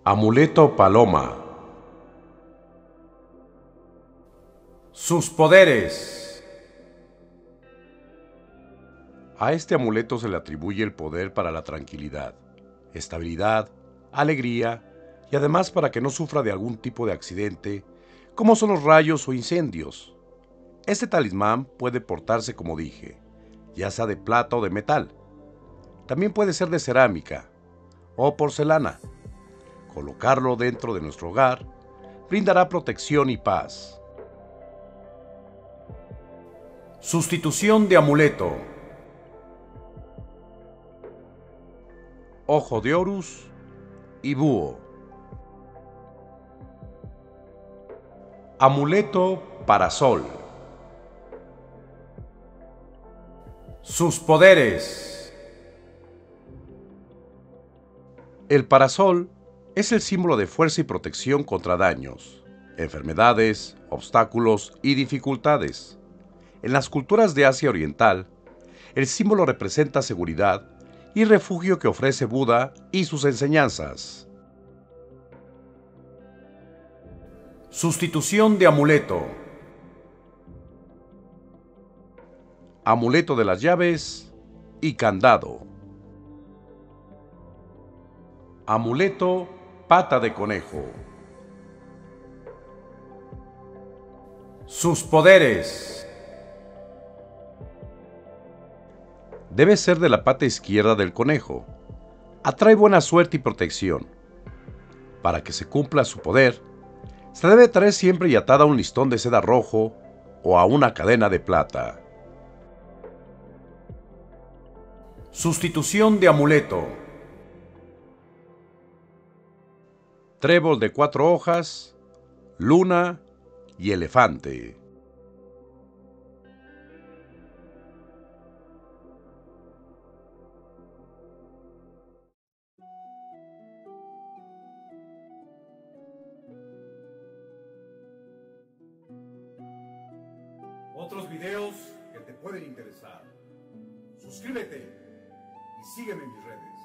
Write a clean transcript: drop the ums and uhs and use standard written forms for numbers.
Amuleto Paloma. Sus poderes. A este amuleto se le atribuye el poder para la tranquilidad, estabilidad, alegría y además para que no sufra de algún tipo de accidente, como son los rayos o incendios. Este talismán puede portarse, como dije, ya sea de plata o de metal. También puede ser de cerámica o porcelana. Colocarlo dentro de nuestro hogar brindará protección y paz. Sustitución de amuleto. Ojo de Horus y búho. Amuleto Parasol. Sus poderes. El parasol es el símbolo de fuerza y protección contra daños, enfermedades, obstáculos y dificultades. En las culturas de Asia Oriental, el símbolo representa seguridad y refugio que ofrece Buda y sus enseñanzas. Sustitución de amuleto. Amuleto de las llaves y candado. Amuleto pata de conejo. Sus poderes. Debe ser de la pata izquierda del conejo. Atrae buena suerte y protección. Para que se cumpla su poder, se debe traer siempre y atada a un listón de seda rojo o a una cadena de plata. Sustitución de amuleto. Trébol de 4 hojas, luna y elefante. Otros videos que te pueden interesar. Suscríbete y sígueme en mis redes.